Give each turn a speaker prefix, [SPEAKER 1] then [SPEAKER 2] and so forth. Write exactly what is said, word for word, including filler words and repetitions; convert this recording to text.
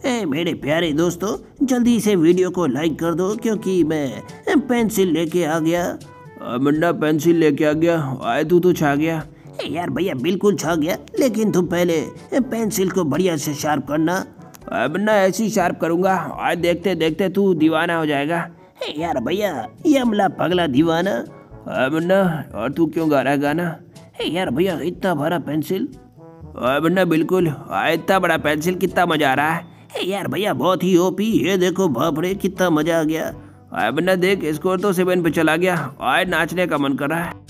[SPEAKER 1] ए मेरे प्यारे दोस्तों, जल्दी से वीडियो को लाइक कर दो क्योंकि मैं पेंसिल लेके आ गया।
[SPEAKER 2] आ, मुन्ना पेंसिल लेके आ गया। आए तू तो छा गया।
[SPEAKER 1] ए यार भैया बिल्कुल छा गया, लेकिन तुम पहले पेंसिल को बढ़िया से शार्प करना।
[SPEAKER 2] आ, मुन्ना ऐसी शार्प करूँगा, आज देखते देखते तू दीवाना हो जाएगा।
[SPEAKER 1] ए यार भैया यमला पगला दीवाना।
[SPEAKER 2] आ, मुन्ना और तू क्यों गा रहा है गाना?
[SPEAKER 1] ए यार भैया इतना बड़ा पेंसिल।
[SPEAKER 2] आ, मुन्ना बिल्कुल, आ, इतना बड़ा पेंसिल, कितना मजा आ रहा है।
[SPEAKER 1] ए यार भैया बहुत ही ओपी, ये देखो बाप रे कितना मजा आ गया।
[SPEAKER 2] आ, मुन्ना देख, स्कोर तो सेवन पे चला गया। आज नाचने का मन कर रहा है।